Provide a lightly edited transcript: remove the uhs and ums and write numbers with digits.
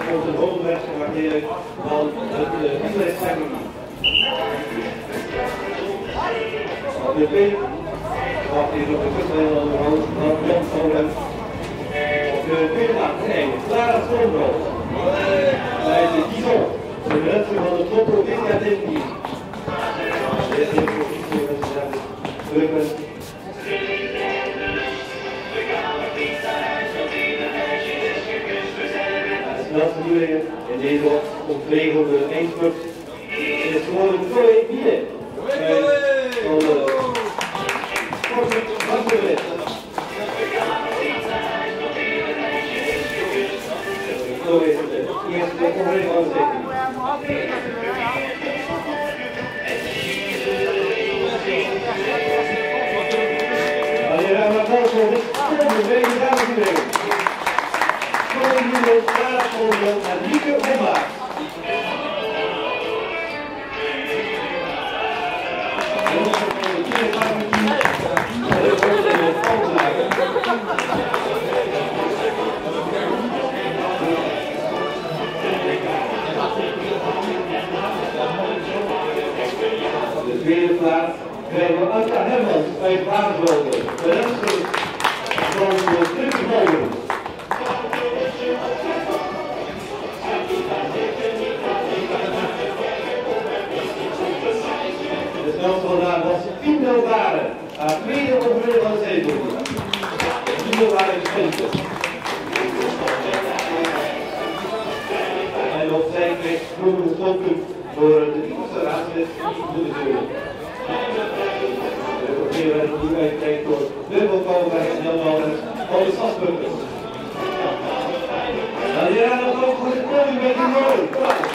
komt een hoogweg waardering van het Utrecht-Family. De Pink, wacht hier op de kustdeel van de rood, van Jan Polen. Op de Pinlaag 1, Clara Strombrood. Bij de Dizon, de mensen van de top provincie uit dit team. Dit is de positie van de drukken. De snelste nieuwelingen in deze ontregelde eindspurt is gewoon een Chloe Bieden. Van de Sportclub Brasserie. Chloe is de eerste concurrent van de setting. Wanneer we naar boven komen, de tweede dames en heren. Chloe Bieden, Clara Strombrood en Lieke Hemmaak. De tweede plaats krijgen we Anka Hermans uit Wagersloten. De rest van de Strippenmolen. De snelste vandaag was Pino Waren, haar tweede overwinning van de zetel. Pino Waren is Twente. En op zijn kreeg vroeger de stootpunt voor de eerste raadslid de bestuurder. De portier werd opnieuw uitgereikt door Wilco Koolberg en Jan Wouters van de Stadspunten. En hier aan de kant voor de koning met de molen.